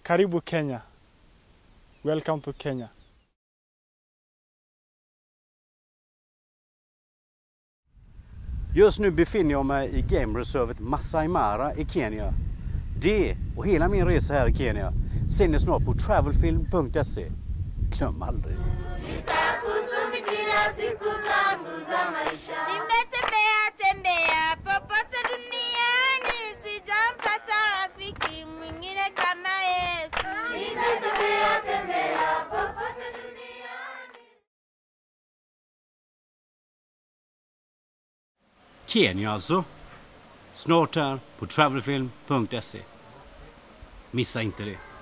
Karibu Kenya. Welcome to Kenya. Just nu befinner jag mig i game-reservet Masai Mara i Kenya. Det och hela min resa här i Kenya ser ni snart på travelfilm.se. Glöm aldrig. Tembea popote duniani, sijampata rafiki mwingine kama Yesu. Tembea popote duniani. Kenya alltså. Snart här på travelfilm.se. Missa inte det.